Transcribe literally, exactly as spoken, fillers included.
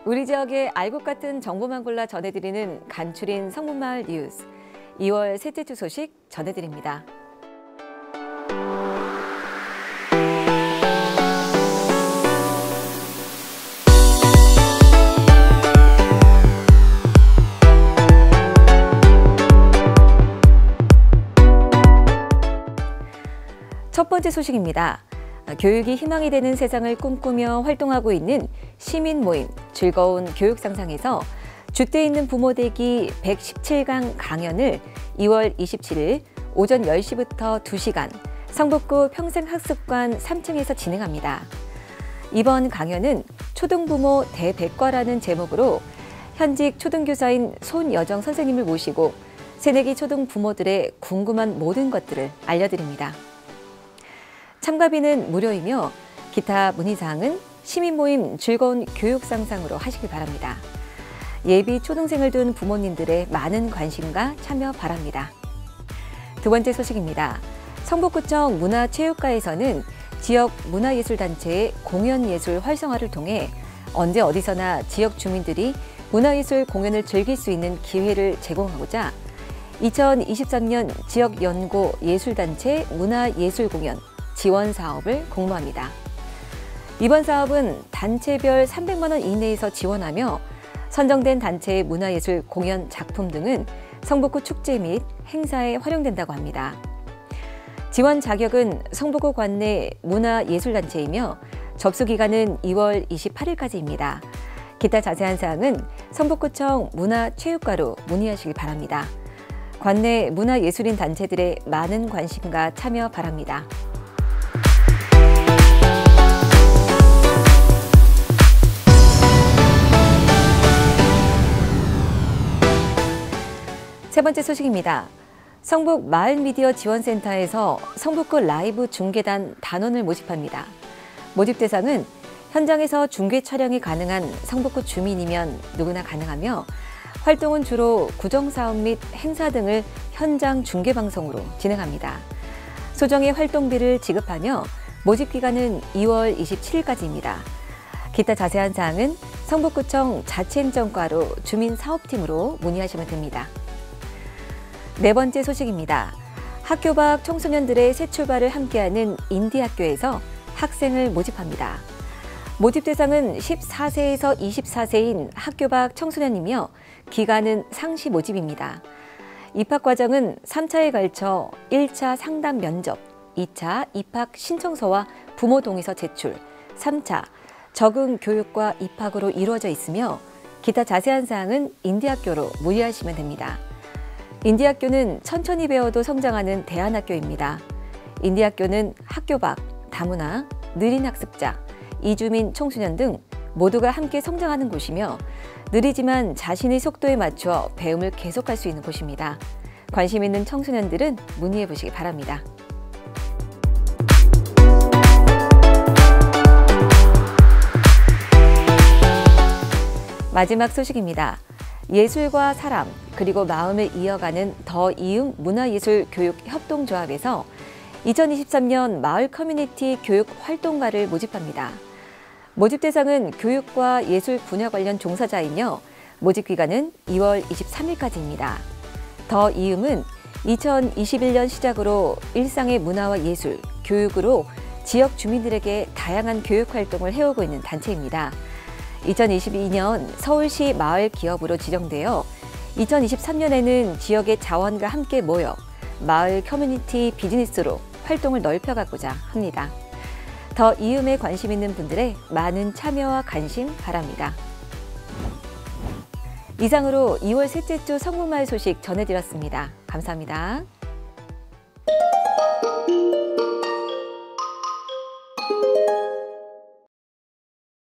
우리 지역의 알곡 같은 정보만 골라 전해드리는 간추린 성문마을 뉴스. 이월 셋째 주 소식 전해드립니다. 첫 번째 소식입니다. 교육이 희망이 되는 세상을 꿈꾸며 활동하고 있는 시민 모임 즐거운 교육 상상에서 주대에 있는 부모 되기 백십칠 강 강연을 이월 이십칠일 오전 열 시부터 두 시간 성북구 평생학습관 삼 층에서 진행합니다. 이번 강연은 초등부모 대백과라는 제목으로 현직 초등교사인 손여정 선생님을 모시고 새내기 초등부모들의 궁금한 모든 것들을 알려드립니다. 참가비는 무료이며 기타 문의사항은 시민모임 즐거운 교육 상상으로 하시길 바랍니다. 예비 초등생을 둔 부모님들의 많은 관심과 참여 바랍니다. 두 번째 소식입니다. 성북구청 문화체육과에서는 지역 문화예술단체의 공연예술 활성화를 통해 언제 어디서나 지역 주민들이 문화예술 공연을 즐길 수 있는 기회를 제공하고자 이천이십삼 년 지역연고 예술단체 문화예술공연 지원 사업을 공모합니다. 이번 사업은 단체별 삼백만 원 이내에서 지원하며 선정된 단체의 문화예술 공연 작품 등은 성북구 축제 및 행사에 활용된다고 합니다. 지원 자격은 성북구 관내 문화예술단체이며 접수 기간은 이월 이십팔일까지입니다. 기타 자세한 사항은 성북구청 문화체육과로 문의하시기 바랍니다. 관내 문화예술인 단체들의 많은 관심과 참여 바랍니다. 세 번째 소식입니다. 성북 마을미디어 지원센터에서 성북구 라이브 중계단 단원을 모집합니다. 모집 대상은 현장에서 중계 촬영이 가능한 성북구 주민이면 누구나 가능하며 활동은 주로 구정사업 및 행사 등을 현장 중계방송으로 진행합니다. 소정의 활동비를 지급하며 모집 기간은 이월 이십칠일까지입니다. 기타 자세한 사항은 성북구청 자치행정과로 주민사업팀으로 문의하시면 됩니다. 네 번째 소식입니다. 학교 밖 청소년들의 새 출발을 함께하는 인디학교에서 학생을 모집합니다. 모집 대상은 십사 세에서 이십사 세인 학교 밖 청소년이며 기간은 상시 모집입니다. 입학 과정은 삼 차에 걸쳐 일 차 상담 면접, 이 차 입학 신청서와 부모 동의서 제출, 삼 차 적응 교육과 입학으로 이루어져 있으며 기타 자세한 사항은 인디학교로 문의하시면 됩니다. 인디학교는 천천히 배워도 성장하는 대안학교입니다. 인디학교는 학교 밖, 다문화, 느린 학습자, 이주민 청소년 등 모두가 함께 성장하는 곳이며 느리지만 자신의 속도에 맞춰 배움을 계속할 수 있는 곳입니다. 관심 있는 청소년들은 문의해 보시기 바랍니다. 마지막 소식입니다. 예술과 사람, 그리고 마음을 이어가는 더 이음 문화예술교육협동조합에서 이천이십삼 년 마을 커뮤니티 교육 활동가를 모집합니다. 모집 대상은 교육과 예술 분야 관련 종사자이며 모집 기간은 이월 이십삼일까지입니다. 더 이음은 이천이십일 년 시작으로 일상의 문화와 예술, 교육으로 지역 주민들에게 다양한 교육 활동을 해오고 있는 단체입니다. 이천이십이 년 서울시 마을 기업으로 지정되어 이천이십삼 년에는 지역의 자원과 함께 모여 마을 커뮤니티 비즈니스로 활동을 넓혀가고자 합니다. 더 이음에 관심 있는 분들의 많은 참여와 관심 바랍니다. 이상으로 이월 셋째 주 성문마을 소식 전해드렸습니다. 감사합니다.